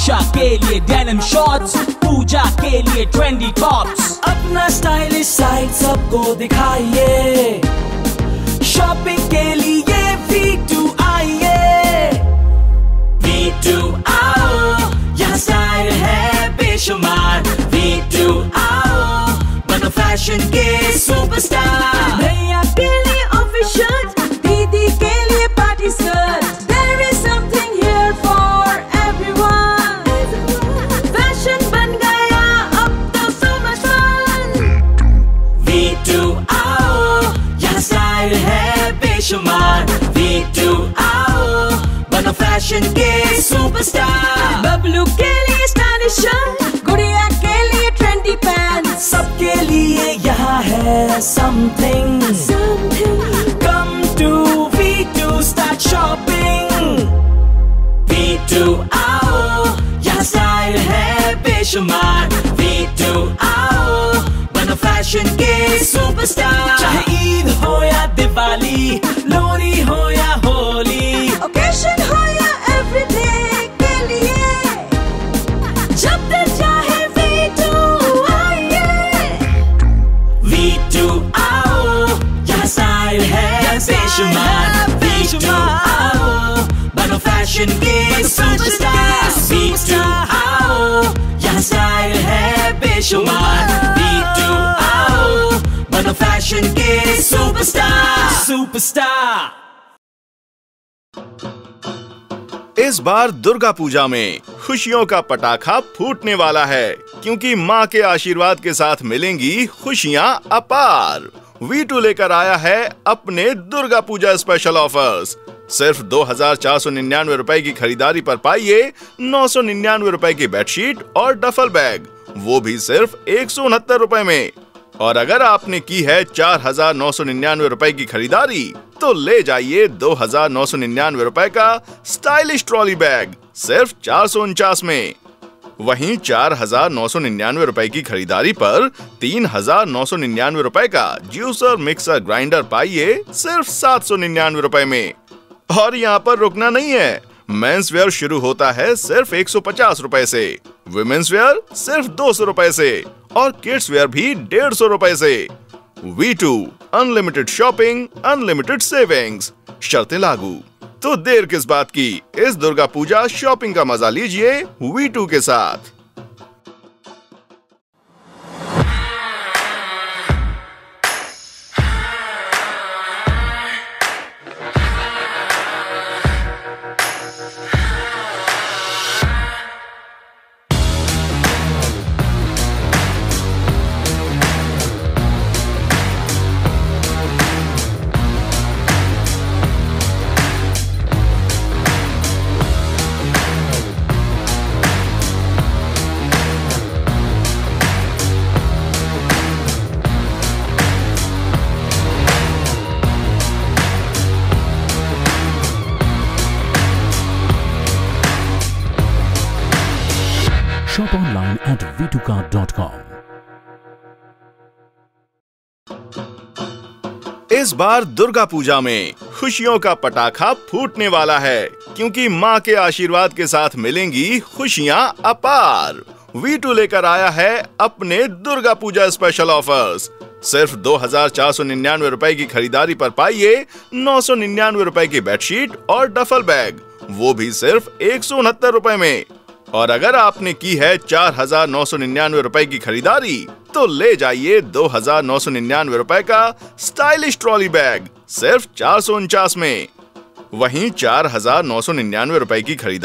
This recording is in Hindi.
मनीषा के लिए डेनिम शॉर्ट्स, पूजा के लिए ट्रेंडी टॉप्स। अपना स्टाइलिश साइड सबको दिखाइए, शॉपिंग के लिए V2 आइए। V2 आओ, यहाँ स्टाइल है बेशुमार। V2 आओ, बनो फैशन के सुपरस्टार। भैया के लिए ऑफिस शर्ट, दीदी के लिए party skirt. There is something here for everyone. Fashion बन गया अब तो so much fun. V2 आओ, यहाँ स्टाइल है बेशुमार। V2 आओ, बनो फैशन के सुपरस्टार। बबलू के लिए स्टाइलिश शर्ट, गुड़िया के लिए ट्रेंडी पैंट। सबके लिए यहाँ है something. Come to V2 start shopping. V2 आओ, यहाँ स्टाइल है बेशुमार। V2 आओ, बनो फैशन के सुपरस्टार। चाहे ईद हो या दिवाली, लोहड़ी हो या होली, ओकेशन हो या एवरीडे के लिए, जब तक चाहे V2 आइए। V2 आओ, यहाँ स्टाइल है बेशुमार। V2 आओ, बनो फैशन के सुपरस्टार। V2 आओ, यहाँ स्टाइल है बेशुमार। V2 आओ, बनो फैशन के सुपरस्टार। इस बार दुर्गा पूजा में खुशियों का पटाखा फूटने वाला है, क्योंकि माँ के आशीर्वाद के साथ मिलेंगी खुशियाँ अपार। V2 लेकर आया है अपने दुर्गा पूजा स्पेशल ऑफर्स। सिर्फ 2,499 रुपए की खरीदारी पर पाइए 999 रुपए की बेडशीट और डफल बैग, वो भी सिर्फ 169 रुपए में। और अगर आपने की है 4,999 रुपए की खरीदारी, तो ले जाइए 2,999 रुपए का स्टाइलिश ट्रॉली बैग सिर्फ 449 में। वहीं 4,999 रुपए की खरीदारी पर 3,999 रुपए का जूसर मिक्सर ग्राइंडर पाइए सिर्फ 799 रुपए में। और यहाँ पर रुकना नहीं है, मेंस वेयर शुरू होता है सिर्फ 150 रुपए से, विमेंस वेयर सिर्फ 200 रुपए से और किड्स वेयर भी 150 रुपए से। V2 unlimited shopping, unlimited savings, शर्तें लागू। तो देर किस बात की, इस दुर्गा पूजा शॉपिंग का मजा लीजिए V2 के साथ। Shop online at v2cart.com. इस बार दुर्गा पूजा में खुशियों का पटाखा फूटने वाला है, क्योंकि माँ के आशीर्वाद के साथ मिलेंगी खुशियाँ अपार। V2 लेकर आया है अपने दुर्गा पूजा स्पेशल ऑफर्स। सिर्फ 2,499 रुपए की खरीदारी पर पाइए 999 रुपए की बेडशीट और डफल बैग, वो भी सिर्फ 169 रुपए में। और अगर आपने की है 4,999 रुपए की खरीदारी, तो ले जाइए 2,999 रुपए का स्टाइलिश ट्रॉली बैग सिर्फ 449 में। वहीं 4,999 रुपए की खरीदारी